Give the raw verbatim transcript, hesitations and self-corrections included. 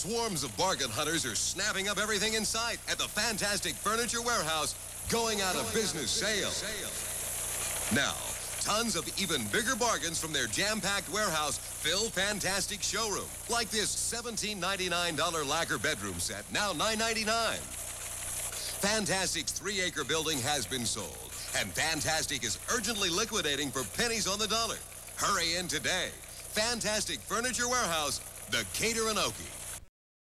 Swarms of bargain hunters are snapping up everything in sight at the Fantastik Furniture Warehouse going out of business sale. Now, tons of even bigger bargains from their jam-packed warehouse fill Fantastik showroom. Like this seventeen ninety-nine dollar lacquer bedroom set, now nine ninety-nine. Fantastik's three-acre building has been sold, and Fantastik is urgently liquidating for pennies on the dollar. Hurry in today. Fantastik Furniture Warehouse, Decatur and Oakey.